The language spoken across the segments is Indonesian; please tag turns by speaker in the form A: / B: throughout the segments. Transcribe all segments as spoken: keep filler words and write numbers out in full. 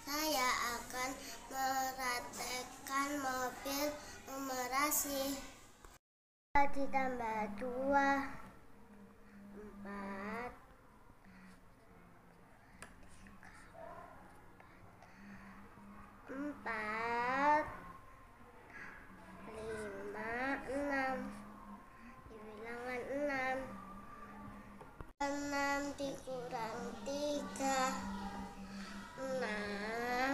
A: Saya akan mempraktekkan mobil numerasi. Ditambah dua, empat, empat, lima, enam. Di bilangan enam. Enam dikurang tiga, enam,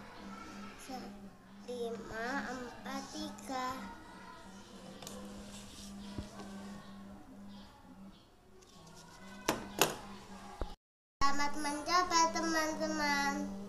A: lima, empat, tiga. Selamat mencoba teman-teman.